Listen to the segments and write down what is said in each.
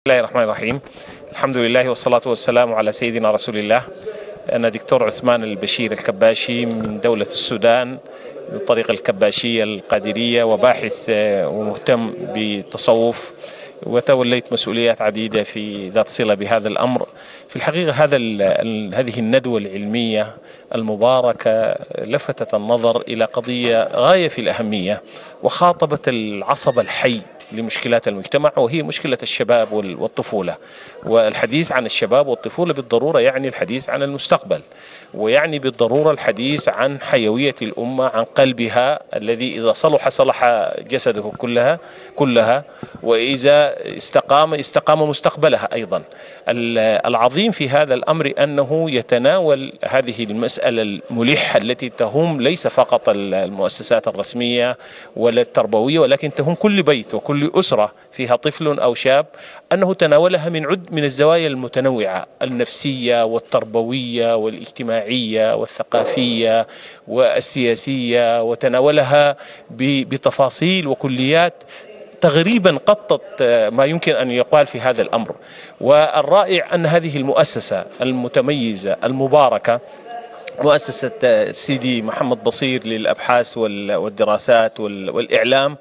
بسم الله الرحمن الرحيم. الحمد لله والصلاة والسلام على سيدنا رسول الله. أنا دكتور عثمان البشير الكباشي من دولة السودان بالطريقة الكباشية القادرية، وباحث ومهتم بالتصوف، وتوليت مسؤوليات عديدة في ذات صلة بهذا الأمر. في الحقيقة هذه الندوة العلمية المباركة لفتت النظر إلى قضية غاية في الأهمية، وخاطبت العصب الحي لمشكلات المجتمع، وهي مشكلة الشباب والطفولة. والحديث عن الشباب والطفولة بالضرورة يعني الحديث عن المستقبل، ويعني بالضرورة الحديث عن حيوية الأمة، عن قلبها الذي إذا صلح صلح جسده كلها، وإذا استقام مستقبلها أيضا. العظيم في هذا الأمر أنه يتناول هذه المسألة الملحة التي تهم ليس فقط المؤسسات الرسمية ولا التربوية، ولكن تهم كل بيت وكل أسرة فيها طفل أو شاب، أنه تناولها من الزوايا المتنوعة النفسية والتربوية والاجتماعية والثقافية والسياسية، وتناولها بتفاصيل وكليات تقريبا غطت ما يمكن أن يقال في هذا الأمر. والرائع أن هذه المؤسسة المتميزة المباركة، مؤسسة سيدي محمد بصير للأبحاث والدراسات والإعلام،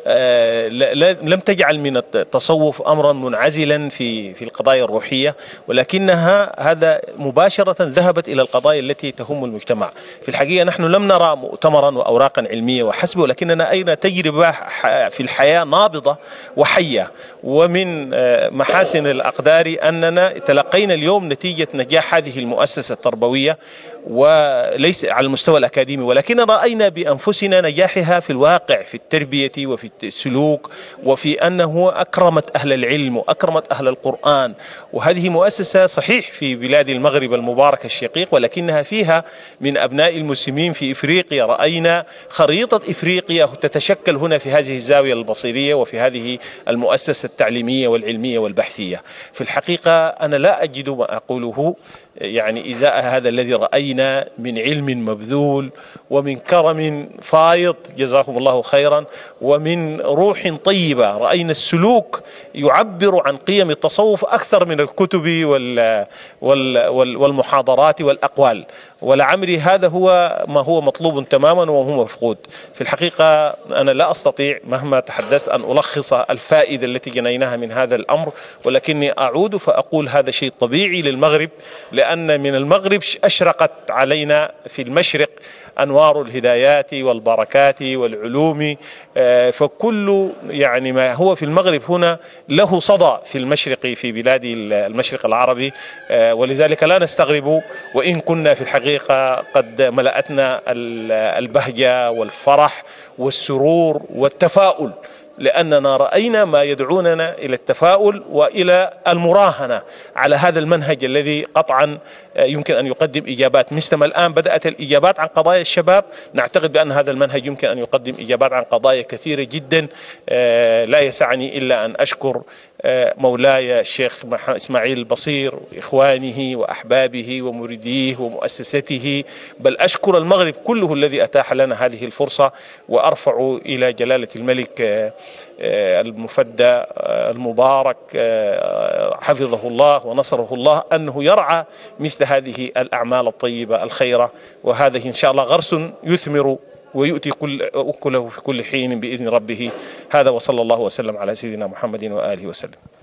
لم تجعل من التصوف أمرا منعزلا في القضايا الروحية، ولكنها هذا مباشرة ذهبت إلى القضايا التي تهم المجتمع. في الحقيقة نحن لم نرى مؤتمرا وأوراقا علمية وحسب، ولكننا أين تجربة في الحياة نابضة وحية. ومن محاسن الأقدار أننا تلقينا اليوم نتيجة نجاح هذه المؤسسة التربوية، وليس على المستوى الأكاديمي، ولكن رأينا بأنفسنا نجاحها في الواقع، في التربية وفي السلوك، وفي أنه أكرمت أهل العلم وأكرمت أهل القرآن. وهذه مؤسسة صحيح في بلاد المغرب المبارك الشقيق، ولكنها فيها من أبناء المسلمين في إفريقيا. رأينا خريطة إفريقيا تتشكل هنا في هذه الزاوية البصيرية وفي هذه المؤسسة التعليمية والعلمية والبحثية. في الحقيقة أنا لا أجد ما أقوله يعني إزاء هذا الذي رأينا من علم مبذول ومن كرم فايض جزاهم الله خيرا، ومن روح طيبة. رأينا السلوك يعبر عن قيم التصوف أكثر من الكتب والمحاضرات والأقوال. ولعمري هذا هو ما هو مطلوب تماما وهو مفقود. في الحقيقة أنا لا أستطيع مهما تحدثت أن ألخص الفائدة التي جنيناها من هذا الأمر، ولكني أعود فأقول هذا شيء طبيعي للمغرب، لأن من المغرب أشرقت علينا في المشرق أنوار الهدايات والبركات والعلوم. فكل يعني ما هو في المغرب هنا له صدى في المشرق، في بلاد المشرق العربي. ولذلك لا نستغرب وإن كنا في الحقيقة قد ملأتنا البهجة والفرح والسرور والتفاؤل، لأننا رأينا ما يدعوننا إلى التفاؤل وإلى المراهنة على هذا المنهج الذي قطعا يمكن أن يقدم إجابات. مثلما الآن بدأت الإجابات عن قضايا الشباب، نعتقد بأن هذا المنهج يمكن أن يقدم إجابات عن قضايا كثيرة جدا. لا يسعني إلا أن أشكر مولاي الشيخ إسماعيل البصير وإخوانه وأحبابه ومريديه ومؤسسته، بل أشكر المغرب كله الذي أتاح لنا هذه الفرصة. وأرفع إلى جلالة الملك المفدى المبارك حفظه الله ونصره الله أنه يرعى مثل هذه الأعمال الطيبة الخيرة، وهذه إن شاء الله غرس يثمر ويؤتي أكله في كل حين بإذن ربه. هذا وصلى الله وسلم على سيدنا محمد وآله وسلم.